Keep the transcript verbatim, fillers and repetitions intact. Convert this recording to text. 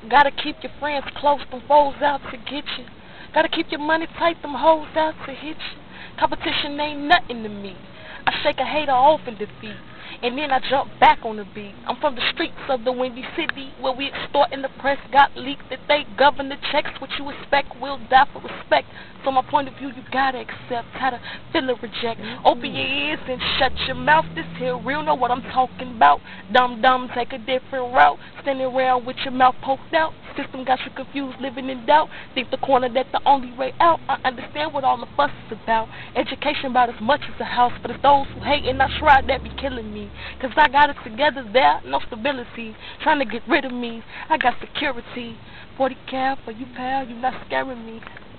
Gotta keep your friends close, them foes out to get you. Gotta keep your money tight, them hoes out to hit you. Competition ain't nothing to me. I shake a hater off in defeat, and then I jump back on the beat. I'm from the streets of the Windy City, where we extort and the press got leaked that they govern the checks. What you expect, will die for respect. From my point of view, you gotta accept how to feel or reject. Open your ears and shut your mouth. This here real, know what I'm talking about. Dumb dumb, take a different route. Standing around with your mouth poked out. System got you confused, living in doubt. Think the corner that the only way out. I understand what all the fuss is about. Education about as much as a house, but it's those who hate and I try that be killing me. Cause I got it together there, no stability. Trying to get rid of me, I got security. forty cal for you pal, you not scaring me.